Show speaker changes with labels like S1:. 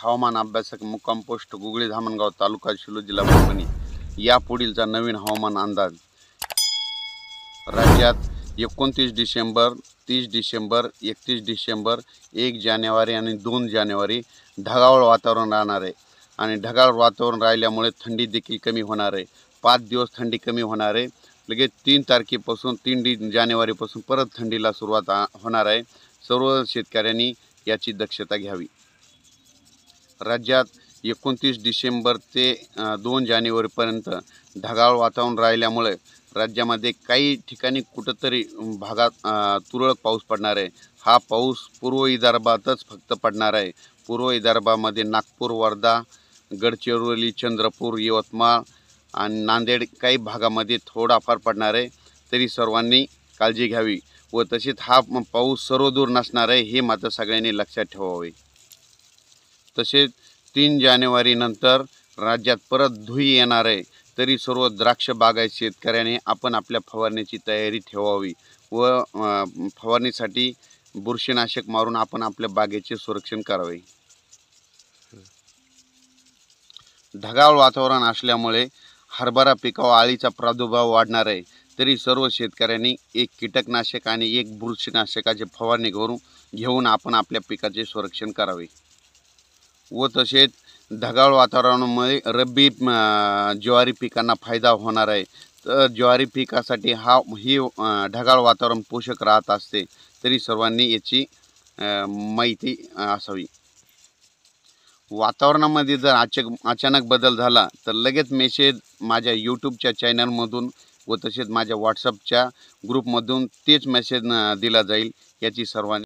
S1: हवामान अभ्यासक मुक्काम पोस्ट गुगळी धामणगाव तालुका शिरूर जिल्हा परभणी या पुढीलचा नवीन हवामान अंदाज। राज्यात 29 डिसेंबर, 30 डिसेंबर, 31 डिसेंबर, 1 जानेवारी आणि 2 जानेवारी ढगाळ वातावरण राहणार आहे आणि ढगाळ वातावरण राहिल्यामुळे थंडी देखील कमी होणार आहे। 5 दिवस थंडी कमी होणार आहे। लगेच 3 तारखेपासून 3 जानेवारीपासून परत थंडीला सुरुवात होणार आहे। सर्व शेतकऱ्यांनी याची दक्षता घ्यावी। राज्यात 29 डिसेंबर ते 2 जानेवारीपर्यंत ढगाळ वातावरण राहिल्यामुळे राज्यामध्ये काही ठिकाणी कुठंतरी भागात तुरळक पाऊस पडणार आहे। हा पाऊस पूर्व विदर्भातच फक्त पडणार आहे। पूर्व विदर्भामध्ये नागपूर, वर्धा, गडचिरोली, चंद्रपूर, यवतमाळ आणि नांदेड काही भागामध्ये थोडाफार पडणार आहे। तरी सर्वांनी काळजी घ्यावी व तसेच हा पाऊस सर्वदूर नसणार आहे हे मात्र सगळ्यांनी लक्षात ठेवावे। तसेच 3 जानेवारी नंतर राज्यात परत धुई येणार आहे। तरी सर्व द्राक्ष बागायत शेतकऱ्यांनी आपण आपल्या फवारणीची तयारी ठेवावी व फवारणीसाठी बुरशीनाशक मारून आपण आपल्या बागेचे संरक्षण करावे। ढगाळ वातावरण असल्यामुळे हरभरा पिकावर अळीचा प्रादुर्भाव वाढणार आहे। तरी सर्व शेतकऱ्यांनी एक कीटकनाशक आणि एक बुरशीनाशकाची फवारणी घेऊन आपण आपल्या पिकाचे संरक्षण करावे व तसेच ढगाळ वातावरणामुळे रब्बी ज्वारी पिकांना फायदा होणार आहे। तर ज्वारी पिकासाठी ही ढगाळ वातावरण पोषक राहत असते। तरी सर्वांनी याची माहिती असावी। वातावरणामध्ये जर अचानक बदल झाला तर लगेच मेसेज माझ्या यूट्यूबच्या चॅनलमधून व तसेच माझ्या व्हॉट्सअपच्या ग्रुपमधून तेच मेसेज दिला जाईल। याची सर्वांनी